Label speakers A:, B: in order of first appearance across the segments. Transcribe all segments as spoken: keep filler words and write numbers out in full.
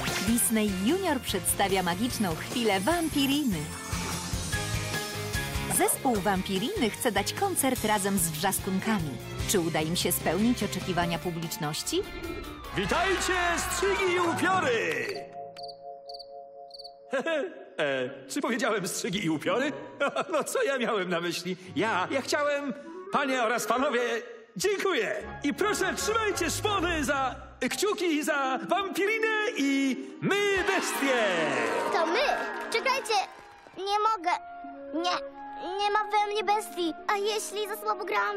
A: Disney Junior przedstawia magiczną chwilę Wampiriny. Zespół Wampiriny chce dać koncert razem z Wrzaskunkami. Czy uda im się spełnić oczekiwania publiczności?
B: Witajcie, strzygi i upiory! e, czy powiedziałem strzygi i upiory? No co ja miałem na myśli? Ja, ja chciałem, panie oraz panowie, dziękuję. I proszę, trzymajcie szpony za kciuki za Wampirinę i my bestie.
C: To my! Czekajcie! Nie mogę! Nie! Nie ma we mnie bestii! A jeśli za słabo gram?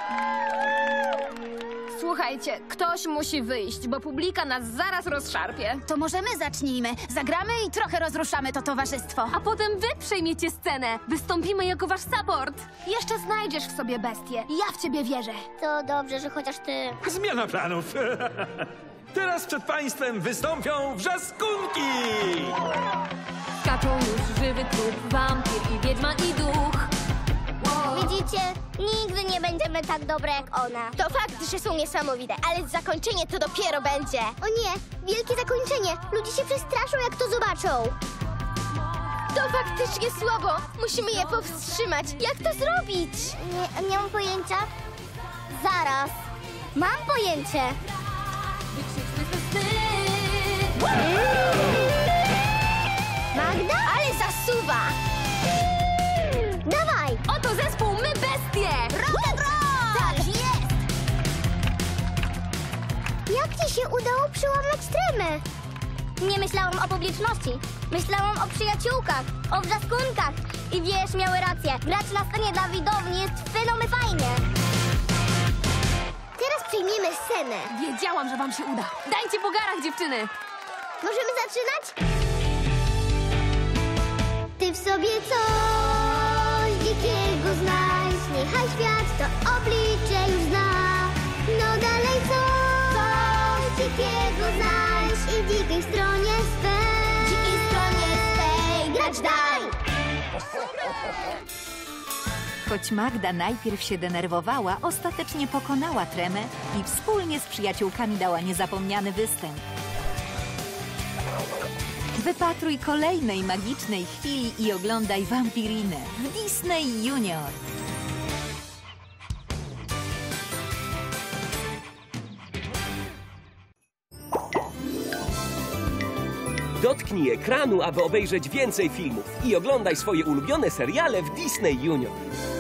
D: Słuchajcie, ktoś musi wyjść, bo publika nas zaraz rozszarpie.
E: To może my zacznijmy. Zagramy i trochę rozruszamy to towarzystwo.
D: A potem wy przejmiecie scenę. Wystąpimy jako wasz support. Jeszcze znajdziesz w sobie bestię. Ja w ciebie wierzę.
C: To dobrze, że chociaż ty...
B: Zmiana planów. Teraz przed państwem wystąpią Wrzaskunki.
D: Skaczą już żywy trup, wampir i wiedźma i duch.
C: Widzicie? Nigdy nie będziemy tak dobre jak ona. To fakt, że są niesamowite, ale zakończenie to dopiero będzie. O nie, wielkie zakończenie. Ludzie się przestraszą, jak to zobaczą. To faktycznie słabo. Musimy je powstrzymać. Jak to zrobić? Nie, nie mam pojęcia. Zaraz. Mam pojęcie. Magda? Ale zasuwa! Dawaj!
D: Oto zespół My Bestie!
C: Rock'n'roll! Tak jest! Jak ci się udało przełamać tremę? Nie myślałam o publiczności. Myślałam o przyjaciółkach, o wrzaskunkach. I wiesz, miały rację. Grać na scenie dla widowni jest fajnie. Teraz przyjmiemy scenę.
D: Wiedziałam, że wam się uda. Dajcie po garach, dziewczyny!
C: Możemy zaczynać? Ty w sobie coś dzikiego znajdź. Niechaj świat to oblicze już zna. No dalej coś dzikiego znajdź. I dzikiej stronie swej, dzikiej stronie swej grać daj.
A: Choć Magda najpierw się denerwowała, ostatecznie pokonała tremę i wspólnie z przyjaciółkami dała niezapomniany występ. Wypatruj kolejnej magicznej chwili i oglądaj Wampirinę w Disney Junior.
F: Dotknij ekranu, aby obejrzeć więcej filmów i oglądaj swoje ulubione seriale w Disney Junior.